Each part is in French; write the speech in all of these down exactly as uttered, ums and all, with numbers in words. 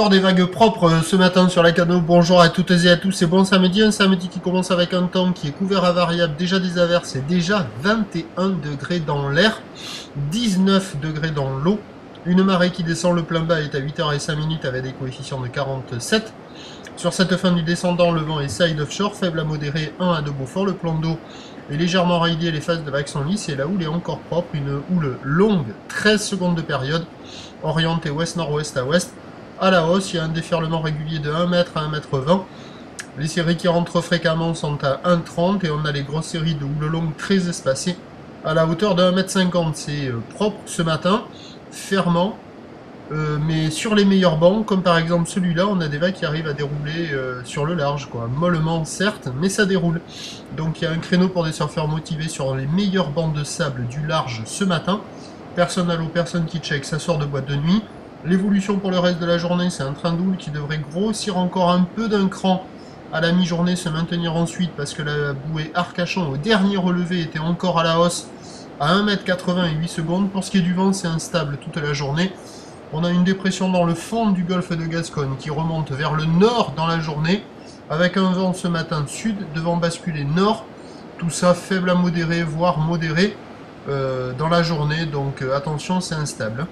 Encore des vagues propres ce matin sur la canaux. Bonjour à toutes et à tous, c'est bon samedi, un samedi qui commence avec un temps qui est couvert à variable, déjà des averses et déjà vingt et un degrés dans l'air, dix-neuf degrés dans l'eau, une marée qui descend, le plein bas est à huit heures cinq avec des coefficients de quarante-sept. Sur cette fin du descendant, le vent est side offshore, faible à modéré, un à deux Beaufort, le plan d'eau est légèrement raillé, les phases de vagues sont lisses et la houle est encore propre, une houle longue, treize secondes de période, orientée ouest-nord-ouest à ouest. À la hausse, il y a un déferlement régulier de un mètre à un mètre vingt. Les séries qui rentrent fréquemment sont à un trente et on a les grosses séries de houle longue très espacées à la hauteur de un mètre cinquante. C'est euh, propre ce matin, fermant, euh, mais sur les meilleurs bancs, comme par exemple celui-là, on a des vagues qui arrivent à dérouler euh, sur le large, quoi. Mollement certes, mais ça déroule. Donc il y a un créneau pour des surfeurs motivés sur les meilleurs bancs de sable du large ce matin. Personne à l'eau, personne qui check, ça sort de boîte de nuit. L'évolution pour le reste de la journée, c'est un train d'houle qui devrait grossir encore un peu d'un cran à la mi-journée, se maintenir ensuite parce que la bouée Arcachon au dernier relevé était encore à la hausse à un mètre quatre-vingts et huit secondes. Pour ce qui est du vent, c'est instable toute la journée. On a une dépression dans le fond du golfe de Gascogne qui remonte vers le nord dans la journée avec un vent ce matin sud devant basculer nord. Tout ça faible à modéré, voire modéré euh, dans la journée, donc euh, attention, c'est instable.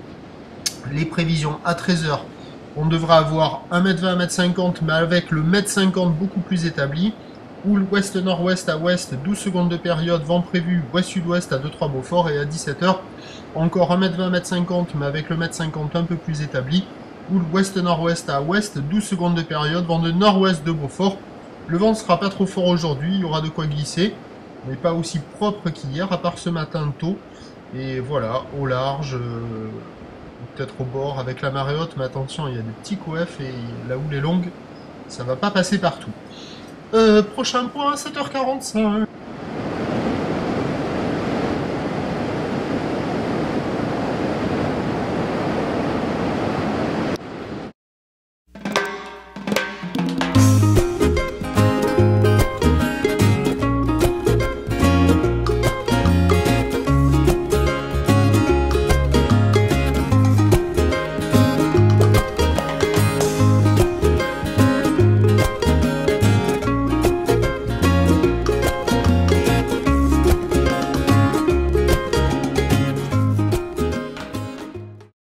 Les prévisions à treize heures, on devra avoir un mètre vingt, un mètre cinquante, mais avec le un mètre cinquante beaucoup plus établi. Houle ouest-nord-ouest à ouest, douze secondes de période, vent prévu ouest-sud-ouest à deux trois Beaufort, et à dix-sept heures, encore un mètre vingt, un mètre cinquante, mais avec le un mètre cinquante un peu plus établi. Houle ouest-nord-ouest à ouest, douze secondes de période, vent de nord-ouest de Beaufort. Le vent ne sera pas trop fort aujourd'hui, il y aura de quoi glisser, mais pas aussi propre qu'hier, à part ce matin tôt. Et voilà, au large... Euh... peut-être au bord avec la marée haute, mais attention, il y a des petits coefs et la houle est longue, ça va pas passer partout. Euh, prochain point, sept heures quarante-cinq.